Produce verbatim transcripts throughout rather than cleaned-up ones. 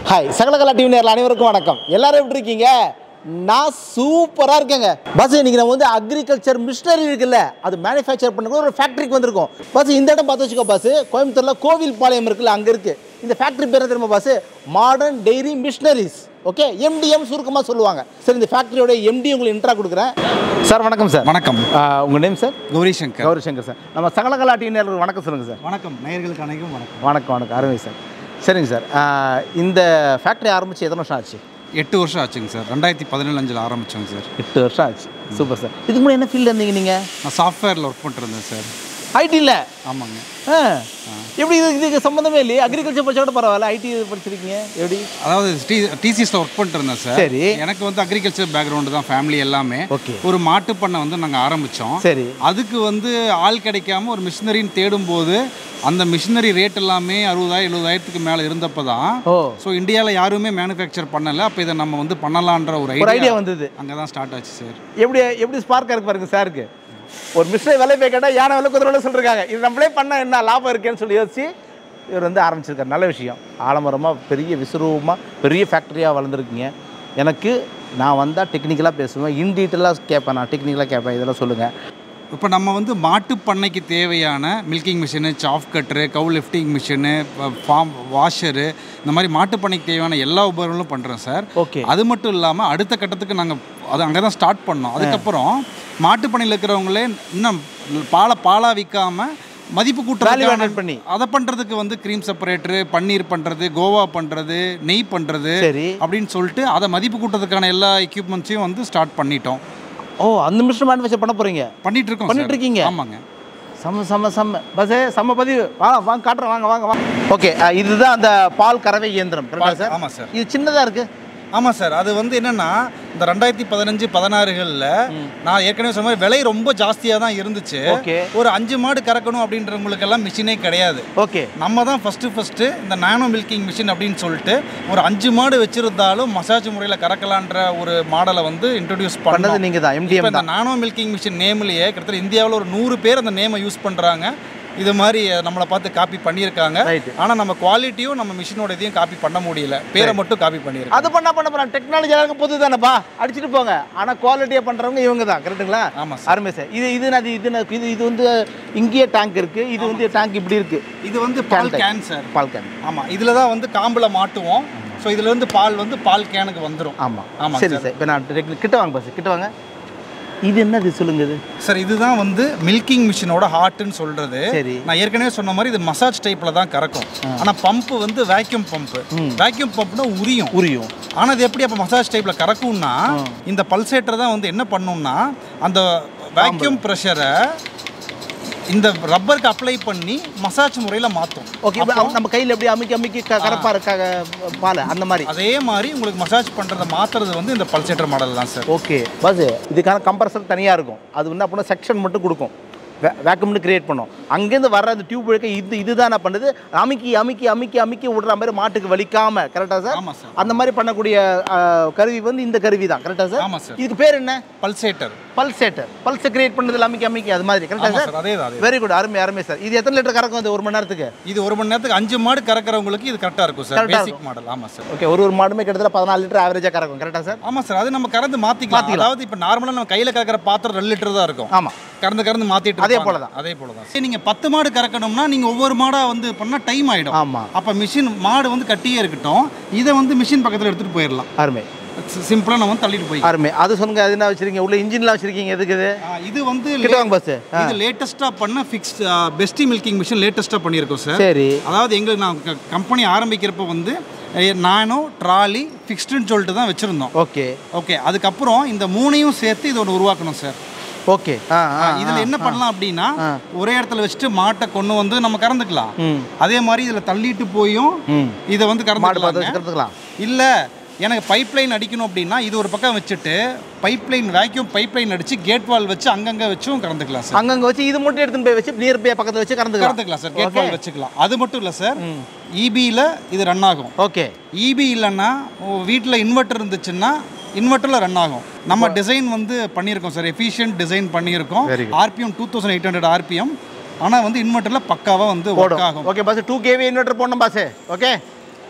Hi, Sakalakala T V நேயர்கள் அனைவருக்கும் வணக்கம். எல்லாரும் எப்படி இருக்கீங்க? நான் சூப்பரா இருக்கேங்க. பஸ் இன்னைக்கு நம்ம வந்து அக்ரிகல்ச்சர் மிஷினரி இருக்குல்ல, அது மேனுஃபேக்சர் பண்ணக்கூடிய ஒரு ஃபேக்டரிக்கு வந்திருக்கோம். பஸ் இந்த இடம் பார்த்து வச்சுக்கோ பஸ். கோயம்புத்தூர்ல கோவில் பாளையம் இருக்குல்ல, அங்க இருக்கு. இந்த ஃபேக்டரி பேர் தெரியுமா boss? Modern dairy machineries. Okay, M D M சுருக்கமாக சொல்லுவாங்க. சரி, இந்த ஃபேக்டரியோட M D உங்களுக்கு இன்ட்ரா கொடுக்குறேன். சார் வணக்கம் சார். வணக்கம். உங்கள் name sir? Gauri Shankar. Gauri Shankar sir. நம்ம சகலகலா டிவி நேயர்களுக்கு வணக்கம் சொல்லுங்கள் சார். வணக்கம் நேயர்களுக்கு அனைவருக்கும் வணக்கம். வணக்கம் வணக்கம் அருமை சார். சரிங்க சார், இந்த ஃபேக்ட்ரி ஆரம்பித்து எத்தனை வருஷம் ஆச்சு? எட்டு வருஷம் ஆச்சுங்க சார். ரெண்டாயிரத்தி பதினேழு அஞ்சில் ஆரம்பித்தோங்க சார். எட்டு வருஷம் ஆச்சு. Super sir. இதுக்கு முன்னாடி என்ன ஃபீல்டு இருந்தீங்க நீங்கள்? நான் சாஃப்ட்வேரில் ஒர்க் பண்ணிருந்தேன் சார். ஐடியில்? ஆமாங்க. ஆ, எப்படி இது இதுக்கு சம்மந்தமே இல்லையே? அக்ரிகல்ச்சர் படிச்சா கூட பரவாயில்ல, ஐடி படிச்சிருக்கீங்க எப்படி? அதாவது டி டிசிஎஸில் ஒர்க் பண்ணிட்டு இருந்தேன் சார். சரி. எனக்கு வந்து அக்ரிகல்ச்சர் பேக்ரவுண்டு தான், ஃபேமிலி எல்லாமே. ஓகே. ஒரு மாட்டு பண்ணை வந்து நாங்கள் ஆரம்பித்தோம். சரி. அதுக்கு வந்து ஆள் கிடைக்காம ஒரு மிஷினரின்னு தேடும்போது அந்த மிஷினரி ரேட் எல்லாமே அறுபதாயிரம் எழுபதாயிரத்துக்கு மேலே இருந்தப்போ தான், ஓ ஸோ இந்தியாவில் யாருமே மேனுஃபேக்சர் பண்ணலை. அப்போ இதை நம்ம வந்து பண்ணலான்ற ஒரு ஒரு ஐடியா ஐடியா வந்தது. அங்கே தான் ஸ்டார்ட் ஆச்சு சார். எப்படி எப்படி ஸ்பார்க்காக இருக்கு பாருங்க சாருக்கு. ஒரு மிஷினரி விலை போய் கேட்டால் யானை விலை குதிரை விலை சொல்லிருக்காங்க. இது நம்மளே பண்ணால் என்ன லாபம் இருக்கேன்னு சொல்லி யோசிச்சு இவர் வந்து ஆரம்பிச்சிருக்காரு. நல்ல விஷயம். ஆலமரமாக பெரிய விசுரூபமாக பெரிய ஃபேக்ட்ரியாக வளர்ந்துருக்கீங்க. எனக்கு நான் வந்தால் டெக்னிக்கலாக பேசுவேன், இன் டீட்டெயிலாக கேட்பேன், நான் டெக்னிக்கலாக கேட்பேன். இதெல்லாம் சொல்லுங்கள். இப்போ நம்ம வந்து மாட்டு பண்ணைக்கு தேவையான milking machine, chaff cutter, cow lifting machine, farm washer, இந்த மாதிரி மாட்டு பண்ணைக்கு தேவையான எல்லா உபகரணங்களும் பண்ணுறோம் சார். ஓகே. அது மட்டும் இல்லாமல் அடுத்த கட்டத்துக்கு நாங்கள் அது அங்கே தான் ஸ்டார்ட் பண்ணோம். அதுக்கப்புறம் மாட்டு பண்ணையில் இருக்கிறவங்களே இன்னும் பாலை பாலாக விற்காமல் மதிப்பு கூட்டுறது பண்ணி அதை பண்ணுறதுக்கு வந்து க்ரீம் செப்பரேட்டரு, பன்னீர் பண்ணுறது, கோவா பண்ணுறது, நெய் பண்ணுறது அப்படின்னு சொல்லிட்டு அதை மதிப்பு கூட்டுறதுக்கான எல்லா எக்யூப்மெண்ட்ஸையும் வந்து ஸ்டார்ட் பண்ணிட்டோம். ஓ, அந்த மிஷின் மேனுஃபேக்சர் பண்ண போகிறீங்க? பண்ணிட்டு இருக்கோம். பண்ணிட்டு இருக்கீங்க? ஆமாங்க. செம்ம செம்ம செம்ம பஸ்ஸே செம்ம பதிவு. வாங்க வாங்க காட்டுறேன், வாங்க வாங்க வாங்க. ஓகே, இதுதான் அந்த பால் கறவை இயந்திரம். சார் ஆமாம் சார். இது சின்னதாக இருக்குது. ஆமாம் சார். அது வந்து என்னென்னா, இந்த ரெண்டாயிரத்தி பதினஞ்சு பதினாறுகளில் நான் ஏற்கனவே சொன்ன மாதிரி விலை ரொம்ப ஜாஸ்தியாக தான் இருந்துச்சு. ஓகே. ஒரு அஞ்சு மாடு கறக்கணும் அப்படின்றவங்களுக்கெல்லாம் மிஷினே கிடையாது. ஓகே. நம்ம தான் ஃபஸ்ட்டு ஃபஸ்ட்டு இந்த நானோ மில்கிங் மிஷின் அப்படின்னு சொல்லிட்டு ஒரு அஞ்சு மாடு வச்சுருந்தாலும் மசாஜ் முறையில் கறக்கலான்ற ஒரு மாடலை வந்து இன்ட்ரடியூஸ் பண்ணது நீங்கள் தான். M D M. இந்த நானோ மில்கிங் மிஷின் நேம்லேயே கிட்டத்தட்ட இந்தியாவில் ஒரு நூறு பேர் அந்த நேமை யூஸ் பண்ணுறாங்க. இது மாதிரி நம்மளை பார்த்து காப்பி பண்ணியிருக்காங்க. ஆனால் நம்ம குவாலிட்டியும் நம்ம மிஷினோட இதையும் காப்பி பண்ண முடியல, பேரை மட்டும் காப்பி பண்ணியிருக்கோம். அது பண்ணால் பண்ண போகிறோம். டெக்னாலஜி எல்லாருக்கும் பொது தானேப்பா, அடிச்சுட்டு போங்க. ஆனால் குவாலிட்டியாக பண்ணுறவங்க இவங்க தான். கரெக்டுங்களா? ஆமாம் சார். அருமை சார். இது இது அது இது இது இது வந்து இங்கேயே டேங்க் இருக்குது. இது வந்து டேங்க் இப்படி இருக்குது. இது வந்து பால் கேன் சார். பால் கேன். ஆமாம். இதில் தான் வந்து காம்பில் மாட்டுவோம். ஸோ இதில் வந்து பால் வந்து பால் கேனுக்கு வந்துடும். ஆமாம் ஆமாம். சரி சார். இப்போ நான் கிட்ட வாங்க பஸ், கிட்ட வாங்க. இது என்னது சொல்லுங்க? இது சார், இதுதான் வந்து மில்கிங் மிஷினோட ஹார்ட்னு சொல்றது. சரி. நான் ஏற்கனவே சொன்ன மாதிரி இது மசாஜ் டைப்ல தான் கறக்கும். ஆனா பம்ப் வந்து வேக்யூம் பம்ப். வேக்யூம் பம்ப்னா உரியும் உரியும் ஆனா இது எப்படி அப்ப மசாஜ் டைப்ல கறக்கும்னா, இந்த பல்சேட்டர் தான் வந்து என்ன பண்ணும்னா அந்த வேக்யூம் ப்ரெஷரை இந்த ரப்பருக்கு அப்ளை பண்ணி மசாஜ் முறையில் மாற்றும். ஓகே. நம்ம கையில் எப்படி அமுக்கி அமுக்கி கரப்பா இருக்க பால் அந்த மாதிரி அதே மாதிரி உங்களுக்கு மசாஜ் பண்ணுறதை மாற்றுறது வந்து இந்த பல்சேட்டர் மாடல் தான் சார். Okay boss. இதுக்கான கம்ப்ரஸர் தனியாக இருக்கும். அது வந்து அப்படின்னா செக்ஷன் மட்டும் கொடுக்கும், வே வேக்யூம்னு கிரியேட் பண்ணும். அங்கேருந்து வர்ற அந்த டியூப் வழிக்க இது இதுதான் என்ன பண்ணுது, அமுக்கி அமுக்கி அமுக்கி அமுக்கி விடுற மாதிரி மாட்டுக்கு வலிக்காம. கரெக்டாக சார்? ஆமாம் சார். அந்த மாதிரி பண்ணக்கூடிய கருவி வந்து இந்த கருவி தான். கரெக்டாக சார்? ஆமாம் சார். இதுக்கு பேர் என்ன? பல்சேட்டர். பல்சேட்டர். பல்ஸை கிரியேட் பண்ணதில் அமுக்கி அமுக்கி அது மாதிரி. கரெக்டாக சார்? அதே தான். Very good. அருமை அருமை சார். இது எத்தனை லிட்டர் கறக்கும் அது ஒரு மணி நேரத்துக்கு? இது ஒரு மணி நேரத்துக்கு அஞ்சு மாடு கறக்கிறவங்களுக்கு இது கரெக்டாக இருக்கும் சார். Basic model. ஆமாம் சார். ஓகே. ஒரு ஒரு மாடுமே கிட்டத்தட்ட பதினாலு லிட்டர் ஆவரேஜாக கறக்கும். கரெக்டாக சார்? ஆமாம் சார். அது நம்ம கறந்து மாற்றிக்கலாம். அதாவது இப்போ நார்மலாக நம்ம கையில் கறக்கிற பாத்திரம் ரெண்டு லிட்டர் தான் இருக்கும். ஆமாம். கறந்து கறந்து மாற்றிட்டு அதே போல தான். அதே போல தான். சரி, நீங்கள் பத்து மாடு கறக்கணும்னா நீங்கள் ஒவ்வொரு மாடாக வந்து பண்ணால் டைம் ஆகிடும். ஆமாம். அப்போ மிஷின் மாடு வந்து கட்டியே இருக்கட்டும், இதை வந்து மிஷின் பக்கத்தில் எடுத்துகிட்டு போயிடலாம். அருமை. சிம்பிளாக நம்ம வந்து தள்ளிட்டு போய். அருமை. அது சொல்லுங்க, அது என்ன வச்சிருக்கீங்க உள்ள? இன்ஜின்லாம் வச்சிருக்கீங்க எதுக்கு? இது இது வந்து பஸ். இது லேட்டஸ்ட்டாக பண்ண ஃபிக்ஸ் பெஸ்டி மில்கிங் மிஷின் லேட்டஸ்ட்டாக பண்ணியிருக்கோம் சார். சரி. அதாவது எங்களுக்கு நான் கம்பெனி ஆரம்பிக்கிறப்ப வந்து நானோ ட்ராலி ஃபிக்ஸ்டுன்னு சொல்லிட்டு தான் வச்சுருந்தோம். Okay okay. அதுக்கப்புறம் இந்த மூணையும் சேர்த்து இது ஒன்று உருவாக்கணும் சார். ஓகே. இதில் என்ன பண்ணலாம் அப்படின்னா, ஒரே இடத்துல வச்சுட்டு மாட்டை கொண்டு வந்து நம்ம கறந்துக்கலாம். அதே மாதிரி இதில் தள்ளிட்டு போயும் இதை வந்து கறந்துக்கலாம். இல்லை எனக்கு பைப் லைன் அடிக்கணும் அப்படின்னா இது ஒரு பக்கம் வச்சுட்டு pipe line vacuum pipe line அடிச்சு கேட் வால் வச்சு அங்கங்கே வச்சும் கறந்துக்கலாம் சார். அங்கங்கே வச்சு இது மட்டும் எடுத்துன்னு போய் வச்சு நியர் பை பக்கத்தில் வச்சு கறந்து கறந்துக்கலாம் சார். கேட் வால் வச்சுக்கலாம். அது மட்டும் இல்லை சார், இபியில் இது ரன் ஆகும். ஓகே. இபி இல்லைன்னா வீட்டில் இன்வெர்டர் இருந்துச்சுன்னா இன்வெர்டரில் ரன் ஆகும். நம்ம டிசைன் வந்து பண்ணியிருக்கோம் சார், எஃபிஷியன்ட் டிசைன் பண்ணியிருக்கோம். RPM two thousand eight hundred RPM. ஆனால் வந்து இன்வெர்டரில் பக்காவாக வந்து ஒர்க் ஆகும். Okay boss, two KV inverter போடணும் பாஸ். ஓகே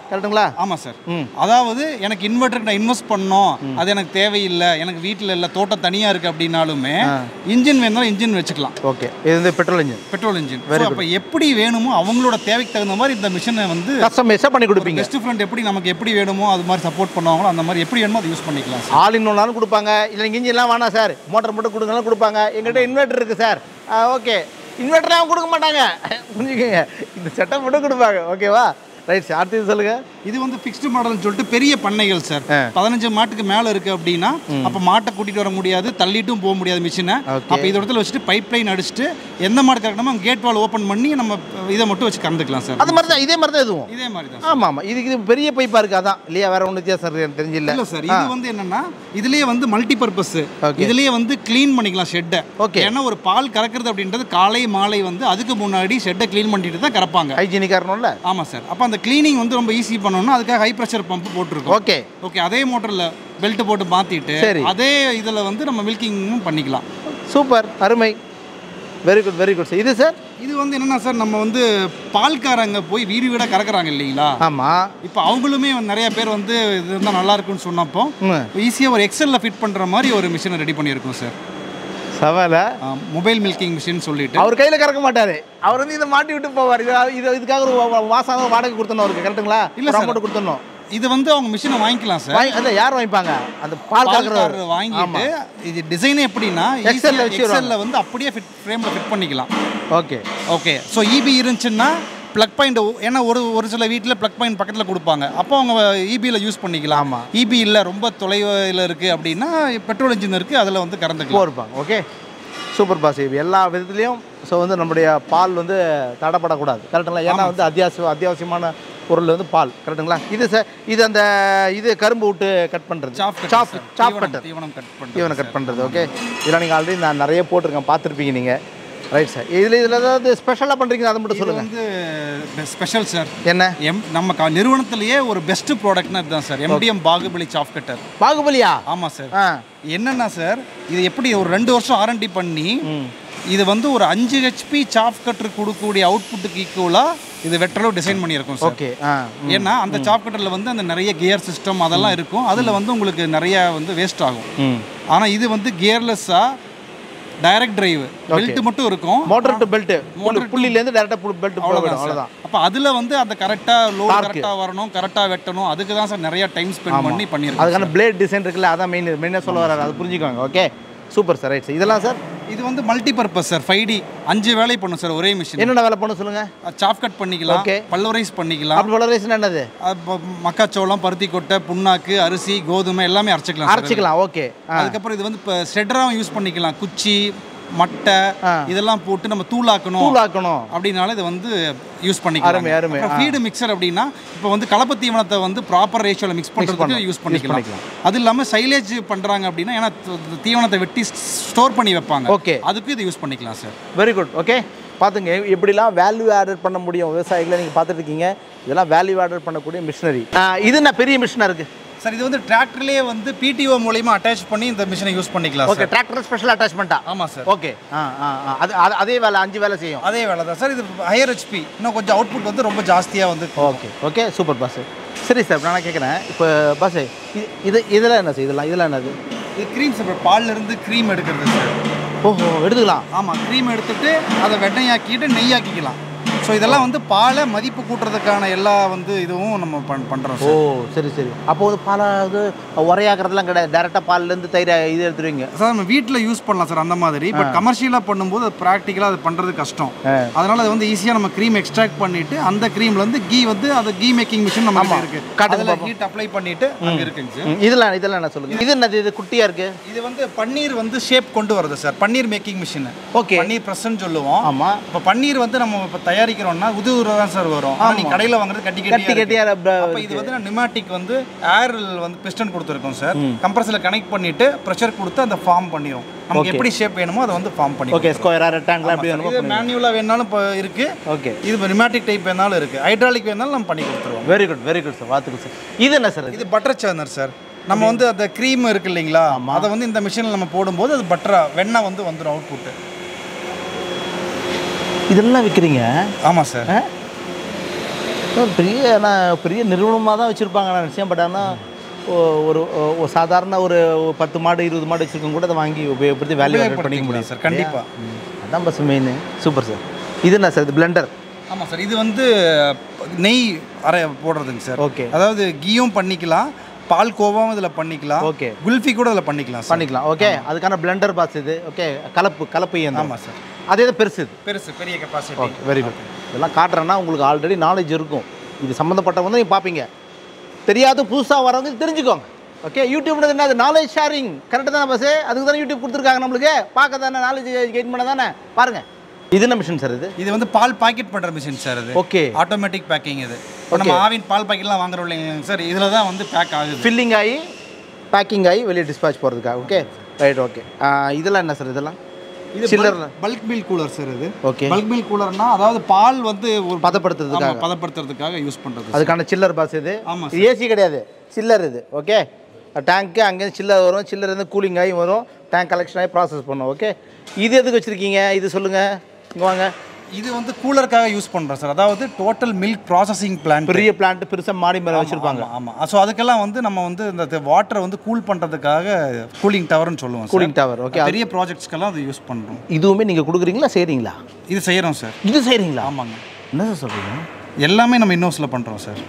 கரெக்ட்டுங்களா? ஆமாம் சார். அதாவது எனக்கு இன்வெர்ட்டருக்கு நான் இன்வெஸ்ட் பண்ணோம், அது எனக்கு தேவையில்லை, எனக்கு வீட்டில் இல்லை, தோட்டம் தனியாக இருக்குது அப்படின்னாலுமே இன்ஜின் வேணாலும் இன்ஜின் வச்சுக்கலாம். ஓகே, இது வந்து பெட்ரோல் இன்ஜின். Petrol engine. அப்போ எப்படி வேணுமோ அவங்களோட தேவைக்கு தகுந்த மாதிரி இந்த மிஷினை வந்து கஸ்டமைஸாக பண்ணி கொடுப்பீங்க. பெஸ்ட் ஃப்ரெண்ட் எப்படி நமக்கு எப்படி வேணுமோ அது மாதிரி சப்போர்ட் பண்ணுவாங்களோ அந்த மாதிரி எப்படி வேணுமோ அதை யூஸ் பண்ணிக்கலாம். ஆல் இன் ஒன்னாலும் கொடுப்பாங்க, இல்லை இன்ஜின்லாம் வேணாம் சார், மோட்டர் மட்டும் கொடுங்கலாம் கொடுப்பாங்க. எங்கள்கிட்ட இன்வெர்ட்டர் இருக்குது சார், ஓகே இன்வெர்ட்டர்லாம் கொடுக்க மாட்டாங்க, புரிஞ்சுக்கோங்க, இந்த செட்டப் மட்டும் கொடுப்பாங்க. ஓகேவா? ரைட் சார், அடுத்து சொல்லுங்க. இது வந்து ஃபிக்ஸ்டு மாடல்னு சொல்லிட்டு பெரிய பண்ணைகள் சார், பதினஞ்சு மாட்டுக்கு மேலே இருக்குது அப்படின்னா அப்போ மாட்டை கூட்டிகிட்டு வர முடியாது, தள்ளிட்டும் போக முடியாது மிஷினை. அப்போ இந்த இடத்துல வச்சுட்டு பைப் லைன் அடிச்சுட்டு எந்த மாடு கரெக்டாக கேட் வால் ஓப்பன் பண்ணி நம்ம இதை மட்டும் வச்சு கறந்துக்கலாம் சார். அது மாதிரி தான், இதே மாதிரி தான் இதுவும் இதே மாதிரி தான். ஆமாம் ஆமாம், இதுக்கு இது பெரிய பைப்பாக இருக்குது, அதான் இல்லையா? வேற ஒன்றும் வித்தியாசம் தெரிஞ்சில்ல. இல்லை சார், இது வந்து என்னன்னா இதுலேயே வந்து மல்டி பர்பஸ், இதுலேயே வந்து க்ளீன் பண்ணிக்கலாம் ஷெட்டை. ஓகே, ஏன்னா ஒரு பால் கறக்கிறது அப்படின்றது காலை மாலை வந்து அதுக்கு முன்னாடி ஷெட்டை க்ளீன் பண்ணிட்டு தான் கறப்பாங்க, ஹைஜீனிக் காரணம்ல. ஆமாம் சார். அப்போ அந்த க்ளீனிங் வந்து ரொம்ப ஈஸி பண்ணணும்னா அதுக்காக ஹை ப்ரெஷர் பம்ப் போட்டிருக்கோம். ஓகே ஓகே, அதே மோட்டரில் பெல்ட் போட்டு மாற்றிட்டு அதே இதில் வந்து நம்ம மில்கிங்கும் பண்ணிக்கலாம். சூப்பர், அருமை, very good very good sir. இது சார், இது வந்து என்னன்னா சார், நம்ம வந்து பால்காரங்க போய் வீடு வீடாக கறக்குறாங்க இல்லைங்களா? ஆமாம். இப்போ அவங்களுமே நிறைய பேர் வந்து இது இருந்தால் நல்லா இருக்குன்னு சொன்னப்போ ஈஸியாக ஒரு எக்ஸலில் ஃபிட் பண்ணுற மாதிரி ஒரு மிஷினை ரெடி பண்ணியிருக்கோம் சார். சவால மொபைல் மில்கிங் மிஷின் சொல்லிட்டு அவர் கையில் கறக்க மாட்டாரு, அவர் வந்து இதை மாட்டி விட்டு போவார். இது இதுக்காக ஒரு மாதம் வாடகை கொடுத்தணும் அவருக்கு, கரெக்டுங்களா? இல்லை சார், அமௌண்ட் கொடுத்துடணும். இது வந்து அவங்க மிஷினை வாங்கிக்கலாம் சார். அதை யார் வாங்கிப்பாங்க? அந்த பால் கறக்குறவர் வாங்கிட்டு இது டிசைன் எப்படின்னா எக்ஸல்ல எக்ஸல்ல வந்து அப்படியே ஃபிட் ஃப்ரேமில் ஃபிட் பண்ணிக்கலாம். ஓகே ஓகே, ஸோ இபி இருந்துச்சுன்னா ப்ளக் பாயிண்ட், ஏன்னா ஒரு ஒரு சில வீட்டில் ப்ளக் பாயிண்ட் பக்கத்தில் கொடுப்பாங்க, அப்போ அவங்க இபியில் யூஸ் பண்ணிக்கலாம். ஆமாம், இபி இல்லை ரொம்ப தொலைவில் இருக்குது அப்படின்னா பெட்ரோல் இன்ஜின் இருக்குது, அதில் வந்து கறந்துக்கலாம் இருப்பாங்க. Okay super boss. எல்லா விதத்துலேயும் ஸோ வந்து நம்முடைய பால் வந்து தடப்படக்கூடாது, கரெக்டுங்களா? ஏன்னா வந்து அத்தியாவசிய அத்தியாவசியமான பொருள் வந்து பால், கரெக்டுங்களா? இது சார், இது அந்த இது கரும்பு விட்டு கட் பண்ணுறது, சாப் சாப் சாப் கட்டு, தீவனம் கட் பண்ணுறது, தீவனம் கட் பண்ணுறது. ஓகே, இதெல்லாம் நீங்கள் ஆல்ரெடி நான் நிறைய போட்டிருக்கேன், பார்த்துருப்பீங்க நீங்கள். Right sir. இதில் இதில் ஏதாவது ஸ்பெஷலாக பண்ணுறீங்க, அதை மட்டும் சொல்லுங்கள். வந்து ஸ்பெஷல் சார். என்ன? எம் நம்ம நிறுவனத்திலேயே ஒரு பெஸ்ட் ப்ராடக்ட்னா இதுதான் சார், எம்டிஎம் பாகுபலி சாப் கட்டர். பாகுபலியா? ஆமாம் சார். என்னென்னா சார், இது எப்படி ஒரு ரெண்டு வருஷம் ஆர்என்டி பண்ணி இது வந்து ஒரு அஞ்சு ஹெச்பி சாப் கட்டர் கொடுக்கக்கூடிய அவுட்புட்டுக்கு ஈக்குவலாக இது வெட்டளவு டிசைன் பண்ணியிருக்கோம் சார். ஓகே, ஏன்னா அந்த சாப் கட்டரில் வந்து அந்த நிறைய கியர் சிஸ்டம் அதெல்லாம் இருக்கும், அதில் வந்து உங்களுக்கு நிறைய வந்து வேஸ்ட் ஆகும். ஆனால் இது வந்து கியர்லெஸ்ஸாக டைரக்ட் டிரைவ், பெல்ட் மட்டும் இருக்கும், மோட்டர் டு பெல்ட், மோட்டர் புள்ளில இருந்து டைரக்டா பெல்ட் போடுவோம், அவ்வளவுதான். அப்ப அதுல வந்து அந்த கரெக்ட்டா லோட் கரெக்ட்டா வரணும், கரெக்ட்டா வெட்டணும், அதுக்கு தான் சார் நிறைய டைம் ஸ்பெண்ட் பண்ணி பண்ணிருக்கோம். அதுக்கான பிளேட் டிசைன் இருக்குல்ல, அதான் மெயின் மெயினா சொல்ல வராரு, அது புரிஞ்சுக்கோங்க. Okay super sir. Right sir. இதெல்லாம் சார், இது வந்து மல்டி பர்பஸ் சார், ஃபைவ் டி அஞ்சு வேலை பண்ணும் சார் ஒரே மிஷின். என்னென்ன வேலை பண்ணும் சொல்லுங்க? சாப் கட் பண்ணிக்கலாம், பல்வரைஸ் பண்ணிக்கலாம். பல்வரைஸ் என்னது? மக்காச்சோளம், பருத்தி கொட்டை, புண்ணாக்கு, அரிசி, கோதுமை எல்லாமே அரைச்சிக்கலாம் அரைச்சிக்கலாம் ஓகே. அதுக்கப்புறம் இது வந்து இப்போ ஸ்ரெட்டராகவும் யூஸ் பண்ணிக்கலாம், குச்சி மட்டை இதெல்லாம் போட்டு நம்ம தூளாக்கணும் தூளாக்கணும் அப்படினால இது வந்து யூஸ் பண்ணிக்கலாம். ஃபீடு மிக்சர் அப்படின்னா இப்போ வந்து கலப்பு தீவனத்தை வந்து ப்ராப்பர் ரேஷியோவில் மிக்ஸ் பண்ணுறதுக்கு யூஸ் பண்ணிக்கலாம். அது இல்லாமல் சைலேஜ் பண்ணுறாங்க அப்படின்னா, ஏன்னா தீவனத்தை வெட்டி ஸ்டோர் பண்ணி வைப்பாங்க, ஓகே, அதுக்கு இது யூஸ் பண்ணிக்கலாம் சார். Very good. ஓகே, பார்த்துங்க எப்படிலாம் வேல்யூ ஆடட் பண்ண முடியும் விவசாயிகளை நீங்கள் பார்த்துட்டு இருக்கீங்க. இதெல்லாம் வேல்யூ ஆடட் பண்ணக்கூடிய மிஷினரி. இது என்ன பெரிய மிஷினாக இருக்குது சார்? இது வந்து டிராக்டர்லேயே வந்து பிடிஓ மூலமா அட்டாச் பண்ணி இந்த மிஷினை யூஸ் பண்ணிக்கலாம். ஓகே, டிராக்டர் ஸ்பெஷல் அட்டாச்மெண்ட்டா? ஆமாம் சார். ஓகே, அது அதே வேலை அஞ்சு வேலை செய்யும். அதே வேலை தான் சார். இது ஹையர் ஹெச்பி, இன்னும் கொஞ்சம் அவுட்புட் வந்து ரொம்ப ஜாஸ்தியாக வந்து. Okay okay super boss. சரி சார், நான் கேட்குறேன் இப்போ பாஸ், இது இதெல்லாம் என்ன சார்? இதெல்லாம் இதெல்லாம் என்னது? இது க்ரீம் சார், பால்ல இருந்து க்ரீம் எடுக்கிறது சார். ஓஹோ, எடுத்துக்கலாம். ஆமாம், க்ரீம் எடுத்துட்டு அதை வெண்ணையாக்கிட்டு நெய்யாக்கிக்கலாம். ஸோ இதெல்லாம் வந்து பாலை மதிப்பு கூட்டுறதுக்கான எல்லா வந்து இதுவும் நம்ம பண் பண்ணுறோம். ஓ சரி சரி. அப்போ வந்து பாலை வந்து உரையாக்குறதுலாம் கிடையாது, டேரெக்டாக பால்லேருந்து தயிர் இது எடுத்துருவீங்க சார்? நம்ம வீட்டில் யூஸ் பண்ணலாம் சார் அந்த மாதிரி. பட் கமர்ஷியலாக பண்ணும்போது அது ப்ராக்டிக்கலாக அது பண்ணுறது கஷ்டம். அதனால் அது வந்து ஈஸியாக நம்ம க்ரீம் எக்ஸ்ட்ராக்ட் பண்ணிவிட்டு அந்த க்ரீம்லேருந்து கீ வந்து அது கீ மேக்கிங் மிஷின் நம்ம இருக்குது, அதில் ஹீட் அப்ளை பண்ணிவிட்டு அங்கே இருக்குங்க சார். இதெல்லாம் இதெல்லாம் என்ன சொல்லுங்கள்? இது என்னது? இது குட்டியாக இருக்குது. இது வந்து பன்னீர் வந்து ஷேப் கொண்டு வருது sir, paneer making machine. Okay, paneer ப்ரெஸ்ன்னு சொல்லுவோம். ஆமாம், இப்போ பன்னீர் வந்து நம்ம இப்போ தயாரிக்க உதவுற தான் சார் வரும். நீ கடையில் வாங்குறது கட்டி கட்டி கட்டியா. அப்ப இது வந்து நியூமேட்டிக் வந்து ஏர் வந்து பிஸ்டன் கொடுத்துருக்கோம் சார். கம்ப்ரஸர்ல கனெக்ட் பண்ணிட்டு பிரஷர் கொடுத்து அந்த ஃபார்ம் பண்ணிரும். நமக்கு எப்படி ஷேப் வேணுமோ அதை வந்து ஃபார்ம் பண்ணி. ஓகே, ஸ்கொயரா ரெக்டாங்கிளா எப்படி வேணுமோ. இது மேனுவலா வேணாலும் இப்போ இருக்கு. ஓகே, இது நியூமேட்டிக் டைப் வேணாலும் இருக்கு, ஹைட்ராலிக் வேணாலும் நம்ம பண்ணி கொடுத்துருவோம். Very good very good sir, வாத்துக்கு சார். இது என்ன சார்? இது பட்டர் சர்னர் சார். நம்ம வந்து அந்த க்ரீம் இருக்கு இல்லைங்களா, அதை வந்து இந்த மிஷினில் நம்ம போடும்போது அது பட்டரா வெண்ணெய் வந்து வந்துடும் அவுட்புட். இதெல்லாம் விற்கிறீங்க? ஆமாம் சார். பெரிய ஆனால் பெரிய நிறுவனமாக தான் வச்சுருப்பாங்க நான் நிச்சயம். பட் ஆனால் ஒரு ஒரு சாதாரண ஒரு பத்து மாடு இருபது மாடு வச்சுருக்கோம் கூட அதை வாங்கி உபயோகப்படுத்தி வேல்யூ ஆட் பண்ணிக்க முடியும் சார். கண்டிப்பாக அதான் பஸ் மெயின். Super sir. இது என்ன சார்? இது பிளெண்டர். ஆமாம் சார். இது வந்து நெய் அரை போடுறதுங்க சார். ஓகே. அதாவது கீயும் பண்ணிக்கலாம், பால் கோவாவும் இதில் பண்ணிக்கலாம். ஓகே. குல்ஃபி கூட இதில் பண்ணிக்கலாம் பண்ணிக்கலாம். ஓகே. அதுக்கான பிளெண்டர் பாஸ் இது. ஓகே. கலப்பு கலப்பு இயந்திரம். ஆமாம் சார். அதே தான் பெருசு. பெருசு பெரிய கெப்பாசிட்டி. Okay, very good. இதெல்லாம் காட்டுறேன்னா உங்களுக்கு ஆல்ரெடி நாலேஜ் இருக்கும். இது சம்மந்தப்பட்டவங்க தான் நீங்கள் பார்ப்பீங்க. தெரியாத புதுசாக வரவங்க தெரிஞ்சுக்கோங்க. ஓகே. யூடியூப்னது என்ன? அது நாலேஜ் ஷேரிங். கரெக்டாக தானே பஸ்? அதுக்கு தானே யூடியூப் கொடுத்துருக்காங்க நம்மளுக்கு. பார்க்க தானே, நாலேஜ் கெயின் பண்ண தானே. பாருங்கள். இது என்ன மிஷின் சார்? இது இது வந்து பால் பாக்கெட் பண்ணுற மிஷின் சார். இது ஓகே. Automatic packing. இது இப்போ நம்ம ஆவின் பால் பாக்கெட்லாம் வாங்குறோம் இல்லைங்க சார், இதில் தான் வந்து பேக் ஆகுது. ஃபில்லிங் ஆகி பேக்கிங் ஆகி வெளியே டிஸ்பேச் போகிறதுக்காக. Okay, right. ஓகே. இதெல்லாம் என்ன சார்? இதெல்லாம் இது chiller bulk milk cooler sir. இது ஓகே. பல்க் மில்க் கூலர்னா அதாவது பால் வந்து ஒரு பதப்படுத்துறதுக்காக பதப்படுத்துறதுக்காக யூஸ் பண்ணுறது. அதுக்கான சில்லர் பாஸ் இது. ஆமாம். ஏசி கிடையாது, சில்லர் இது. ஓகே. டேங்க்கு அங்கேருந்து சில்லர் வரும், சில்லர் இருந்து கூலிங் ஆகி வரும், டேங்க் கலெக்ஷன் ஆகி ப்ராசஸ் பண்ணும். ஓகே. இது எதுக்கு வச்சுருக்கீங்க? இது சொல்லுங்கள். இங்கே வாங்க. இது வந்து கூலருக்காக யூஸ் பண்ணுறோம் சார். அதாவது டோட்டல் மில்க் ப்ராசஸிங் பிளான்ட். பெரிய பிளான்ட் பெருசாக மாடி மேலே வச்சுருப்பாங்க. ஆமாம். ஸோ அதுக்கெல்லாம் வந்து நம்ம வந்து இந்த வாட்டரை வந்து கூல் பண்ணுறதுக்காக கூலிங் டவர்னு சொல்லுவோம். Cooling tower. ஓகே. பெரிய ப்ராஜெக்ட்ஸ்க்கெல்லாம் அது யூஸ் பண்ணுறோம். இதுவுமே நீங்கள் கொடுக்குறீங்களா, செய்கிறீங்களா? இது செய்கிறோம் சார். இது செய்கிறீங்களா? ஆமாங்க. என்ன சார் சொல்கிறீங்க? எல்லாமே நம்ம இன்னோஸில் பண்ணுறோம் சார்.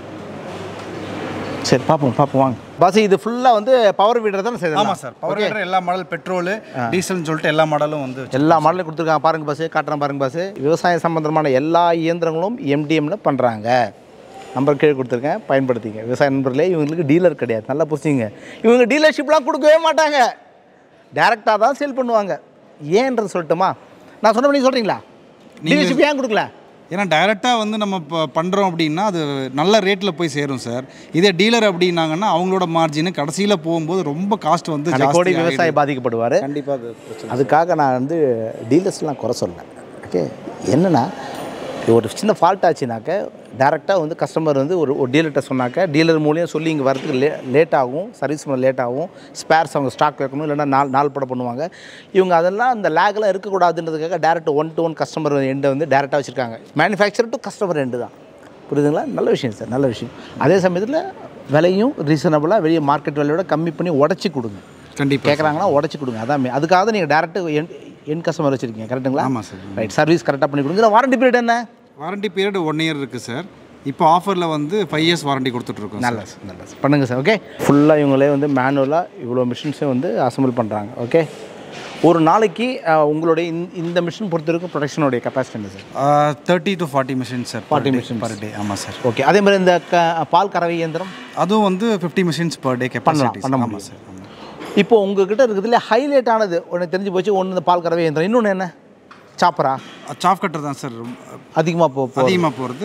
சரி, பார்ப்போம் பார்ப்போம் வாங்க. பஸ் இது ஃபுல்லாக வந்து பவர் வீடர் தான் செய்யணும். ஆமாம் சார். பவர் வீடர் எல்லா மாடல், பெட்ரோலு டீசல்னு சொல்லிட்டு எல்லா மாடலும் வந்து எல்லா மாடலும் கொடுத்துருக்காங்க. பாருங்க பஸ், காட்டுறேன் பாருங்க பஸ். விவசாய சம்பந்தமான எல்லா இயந்திரங்களும் எம்டிஎம்ல பண்ணுறாங்க. நம்பர் கீழே கொடுத்துருக்கேன், பயன்படுத்திங்க. விவசாய நண்பர்களே, இவங்களுக்கு டீலர் கிடையாது, நல்லா புரிஞ்சுங்க. இவங்க டீலர்ஷிப்லாம் கொடுக்கவே மாட்டாங்க, டேரெக்டாக தான் சேல் பண்ணுவாங்க. ஏன்றது சொல்லட்டுமா? நான் சொன்ன பண்ணி சொல்கிறீங்களா? டீலர்ஷிப் ஏன் கொடுக்கல? ஏன்னா டைரெக்டாக வந்து நம்ம இப்போ பண்ணுறோம் அப்படின்னா அது நல்ல ரேட்டில் போய் சேரும் சார். இதே டீலர் அப்படின்னாங்கன்னா அவங்களோட மார்ஜின் கடைசியில் போகும்போது ரொம்ப காஸ்ட் வந்து கோடி விவசாயி பாதிக்கப்படுவார். கண்டிப்பாக. அதுக்காக நான் வந்து டீலர்ஸ்லாம் குறை சொல்லலை. ஓகே. என்னென்னா ஒரு சின்ன ஃபால்ட் ஆச்சுனாக்க டேரெக்டாக வந்து கஸ்டமர் வந்து ஒரு ஒரு டீலர்கிட்ட சொன்னாக்க டீலர் மூலியம் சொல்லி இங்கே வரதுக்கு லே லேட் ஆகும், சர்வீஸ் பண்ண லேட் ஆகும், ஸ்பேர்ஸ் அவங்க ஸ்டாக் வைக்கணும், இல்லைன்னா நாள் நாள் படம் பண்ணுவாங்க. இவங்க அதெல்லாம் அந்த லேக்லாம் இருக்கக்கூடாதுன்றதுக்காக direct one to one customer எண்டை வந்து டேரெக்டாக வச்சுருக்காங்க. மேனுஃபேக்சர் டு கஸ்டமர் எண்டு தான். புரியுதுங்களா? நல்ல விஷயம் சார், நல்ல விஷயம். அதே சமயத்தில் விலையும் ரீசனபிளாக வெளியே மார்க்கெட் விலையோட கம்மி பண்ணி உடச்சி கொடுங்க. கண்டிப்பாக கேட்குறாங்கன்னா உடச்சி கொடுங்க. அதான் அதுக்காக தான் நீங்கள் டேரெக்ட் என் என் கஸ்டமர் வச்சுருக்கீங்க. கரெக்டுங்களா? ஆமாம் சார். ரைட். சர்வீஸ் கரெக்டாக பண்ணி கொடுங்க. வாரண்டி பீரியட் என்ன? வாரண்டி பீரியட் ஒன் இயர் இருக்குது சார். இப்போ ஆஃபரில் வந்து ஃபைவ் இயர்ஸ் வாரண்டி கொடுத்துட்ருக்கோம். நல்லா சார், நல்லா சார். பண்ணுங்கள் சார். ஓகே. ஃபுல்லாக இவங்களே வந்து மேனுவலாக இவ்வளோ மிஷின்ஸையும் வந்து அசம்பிள் பண்ணுறாங்க. ஓகே. ஒரு நாளைக்கு உங்களுடைய இந்த மிஷின் பொறுத்த வரைக்கும் ப்ரொடக்ஷனுடைய கெப்பாசிட்டி என்ன sir? Thirty to forty machine sir. Forty machine per day. ஆமாம் சார். ஓகே. அதே மாதிரி இந்த க பால் கறவை இயந்திரம் அதுவும் வந்து fifty machines per day capacity பண்ண முடியும் சார். இப்போ உங்ககிட்ட இருக்கிறதுல ஹைலைட் ஆனது ஒன்று தெரிஞ்சு போச்சு. ஒன்று இந்த பால் கறவை இயந்திரம், இன்னொன்று என்ன? சாப்பரா? சாப் கட்டர் தான் சார் அதிகமாக போ அதிகமாக போகிறது.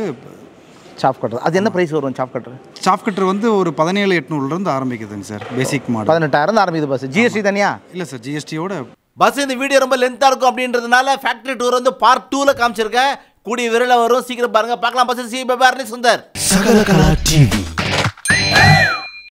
சாப் கட்டர் அது என்ன ப்ரைஸ் வரும்? சாப் கட்டர் சாப் கட்டர் வந்து ஒரு பதினேழு எட்நூறுலேருந்து ஆரம்பிக்குதுங்க சார். பேசிக் மாடல் பதினெட்டாயிரம் ஆரம்பிக்குது பஸ். ஜிஎஸ்டி தனியா? இல்லை சார், ஜிஎஸ்டியோட. பஸ் இந்த வீடியோ ரொம்ப லென்த்தாக இருக்கும் அப்படின்றதுனால ஃபேக்ட்ரி டூர் வந்து பார்ட் டூவில் காமிச்சிருக்கேன். கூடிய விரைவில் வரும், சீக்கிரம் பாருங்கள். பார்க்கலாம் பஸ். சி Arunai Sundar. Sakalakala T V.